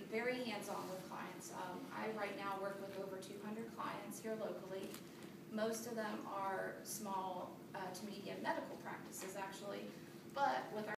very hands-on with clients. I right now work with over 200 clients here locally. Most of them are small to medium medical practices actually, but with our